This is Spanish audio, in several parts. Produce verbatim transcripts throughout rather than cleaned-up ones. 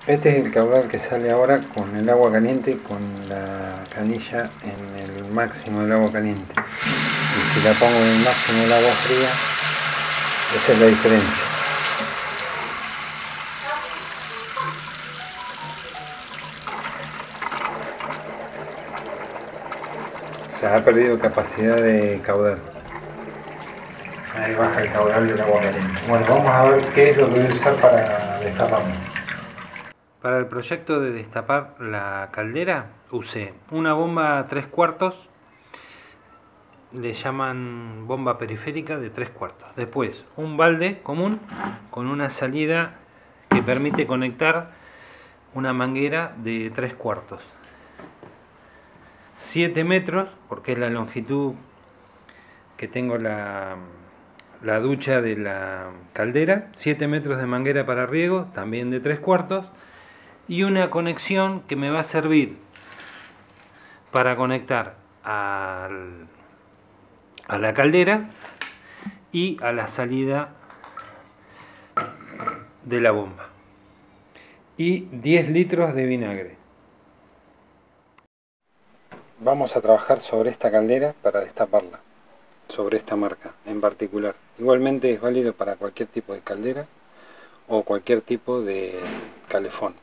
Este es el caudal que sale ahora con el agua caliente, con la canilla en el máximo del agua caliente. Y si la pongo en el máximo del agua fría, esa es la diferencia. O sea, ha perdido capacidad de caudal. Ahí baja el caudal del agua caliente. Bueno, vamos a ver qué es lo que voy a usar para destaparlo. Para el proyecto de destapar la caldera usé una bomba tres cuartos, le llaman bomba periférica de tres cuartos. Después un balde común con una salida que permite conectar una manguera de tres cuartos. siete metros, porque es la longitud que tengo la, la ducha de la caldera. siete metros de manguera para riego, también de tres cuartos. Y una conexión que me va a servir para conectar al, a la caldera y a la salida de la bomba. Y diez litros de vinagre. Vamos a trabajar sobre esta caldera para destaparla, sobre esta marca en particular. Igualmente es válido para cualquier tipo de caldera o cualquier tipo de calefón.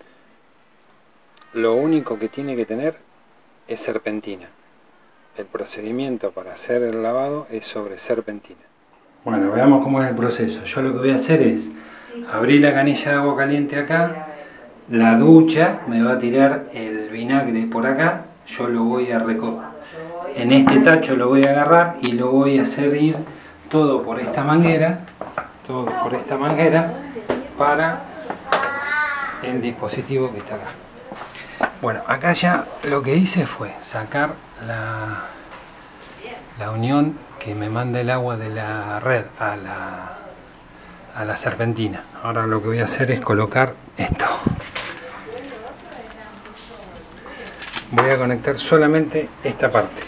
Lo único que tiene que tener es serpentina. El procedimiento para hacer el lavado es sobre serpentina. Bueno, veamos cómo es el proceso. Yo lo que voy a hacer es abrir la canilla de agua caliente acá. La ducha me va a tirar el vinagre por acá. Yo lo voy a recoger. En este tacho lo voy a agarrar y lo voy a hacer ir todo por esta manguera. Todo por esta manguera para el dispositivo que está acá. Bueno, acá ya lo que hice fue sacar la, la unión que me manda el agua de la red a la, a la serpentina. Ahora lo que voy a hacer es colocar esto. Voy a conectar solamente esta parte.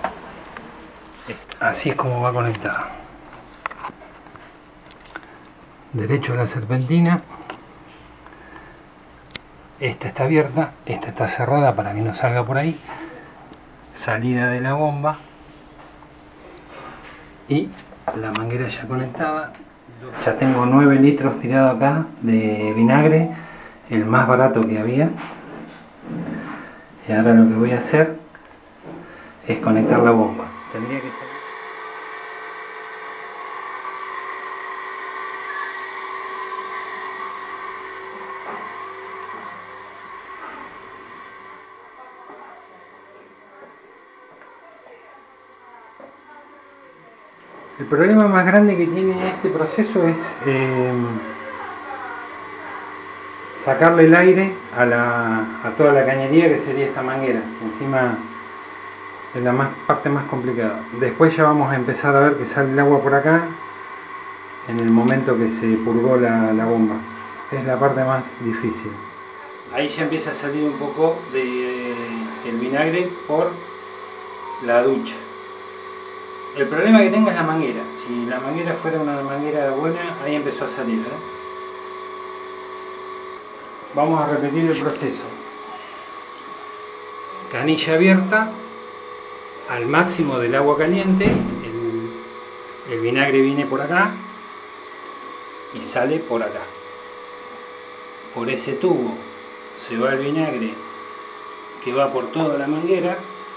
Así es como va conectada. Derecho a la serpentina. Esta está abierta, esta está cerrada para que no salga por ahí. Salida de la bomba. Y la manguera ya conectada. Ya tengo nueve litros tirado acá de vinagre, el más barato que había. Y ahora lo que voy a hacer es conectar la bomba. Tendría que ser... El problema más grande que tiene este proceso es eh, sacarle el aire a, la, a toda la cañería, que sería esta manguera. Encima es la más, parte más complicada. Después ya vamos a empezar a ver que sale el agua por acá en el momento que se purgó la, la bomba. Es la parte más difícil. Ahí ya empieza a salir un poco de, el vinagre por la ducha. El problema que tengo es la manguera. Si la manguera fuera una manguera buena, ahí empezó a salir, ¿eh? Vamos a repetir el proceso. Canilla abierta al máximo del agua caliente. El, el vinagre viene por acá y sale por acá. Por ese tubo se va el vinagre que va por toda la manguera.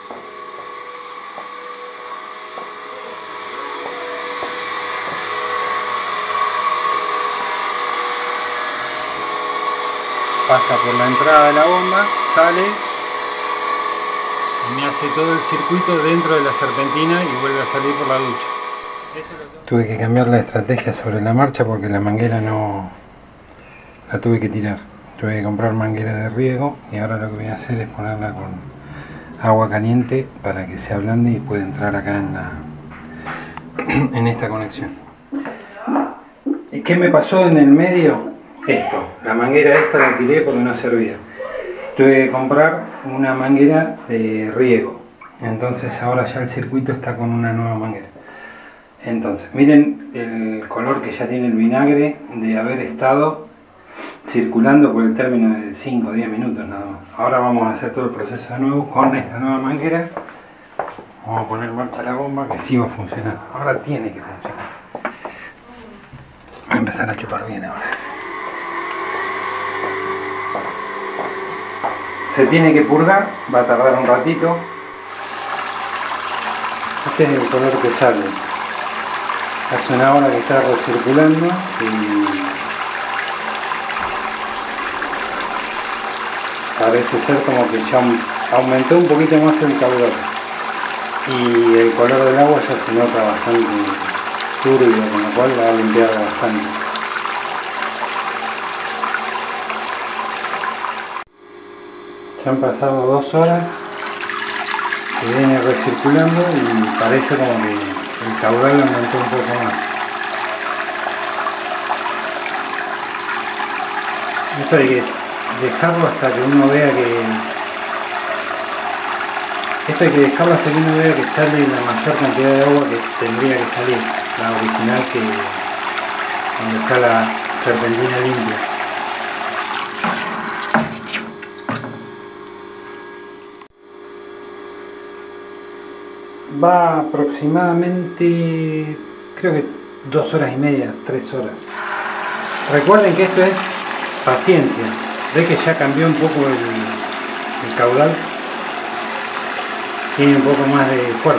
Pasa por la entrada de la bomba, sale y me hace todo el circuito dentro de la serpentina y vuelve a salir por la ducha. Tuve que cambiar la estrategia sobre la marcha porque la manguera no la tuve que tirar. Tuve que comprar manguera de riego y ahora lo que voy a hacer es ponerla con agua caliente para que se ablande y pueda entrar acá en, la, en esta conexión. ¿Y qué me pasó en el medio? Esto, la manguera esta la tiré porque no servía. Tuve que comprar una manguera de riego. Entonces ahora ya el circuito está con una nueva manguera. Entonces, miren el color que ya tiene el vinagre de haber estado circulando por el término de cinco o diez minutos nada más. Ahora vamos a hacer todo el proceso de nuevo con esta nueva manguera. Vamos a poner en marcha la bomba que sí va a funcionar. Ahora tiene que funcionar. Voy a empezar a chupar bien ahora. Se tiene que purgar, va a tardar un ratito. Este es el color que sale. Hace una hora que está recirculando y parece ser como que ya aumentó un poquito más el caudal y el color del agua ya se nota bastante turbio, con lo cual va a limpiar bastante. Ya han pasado dos horas que viene recirculando y parece como que el caudal aumentó un poco más. Esto hay que dejarlo hasta que uno vea que esto hay que dejarlo hasta que uno vea que sale la mayor cantidad de agua que tendría que salir, la original, que donde está la serpentina limpia. Va aproximadamente, creo que dos horas y media, tres horas. Recuerden que esto es paciencia. Ve que ya cambió un poco el, el caudal, tiene un poco más de fuerza.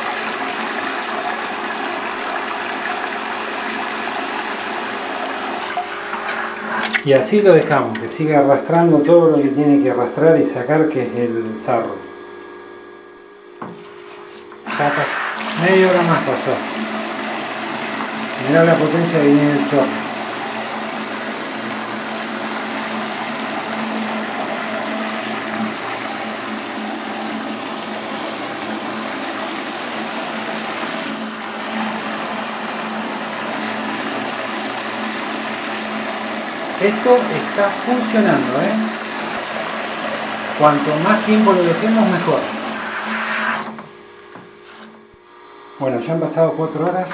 Y así lo dejamos, que siga arrastrando todo lo que tiene que arrastrar y sacar, que es el sarro. Ya media hora más pasó. Mirá la potencia que viene el chorro. Esto está funcionando, ¿eh? Cuanto más tiempo lo dejemos, mejor. Bueno, ya han pasado cuatro horas.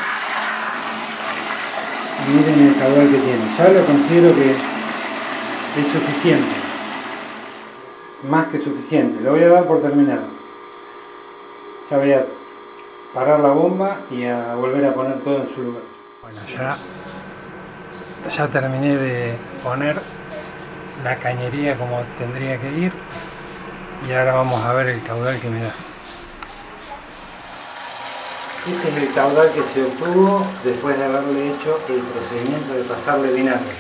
Miren el caudal que tiene. Ya lo considero que es suficiente. Más que suficiente. Lo voy a dar por terminado. Ya voy a parar la bomba y a volver a poner todo en su lugar. Bueno, ya... Ya terminé de poner la cañería como tendría que ir y ahora vamos a ver el caudal que me da. Ese es el caudal que se obtuvo después de haberle hecho el procedimiento de pasarle vinagre.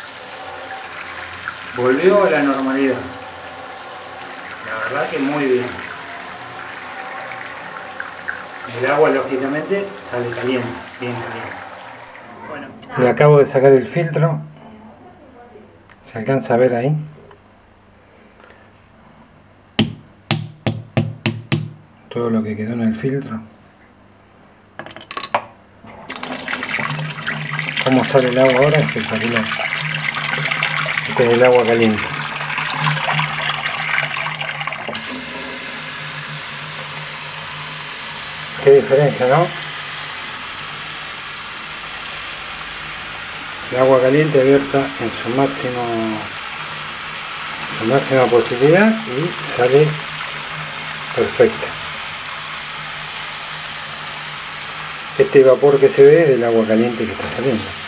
Volvió a la normalidad. La verdad que muy bien. El agua lógicamente sale caliente, bien caliente. Bueno. Le acabo de sacar el filtro, se alcanza a ver ahí. Todo lo que quedó en el filtro. Cómo sale el agua ahora, espectacular. Este es el agua caliente. Qué diferencia, ¿no? El agua caliente abierta en su máximo su máxima posibilidad y sale perfecta. Este vapor que se ve es del agua caliente que está saliendo.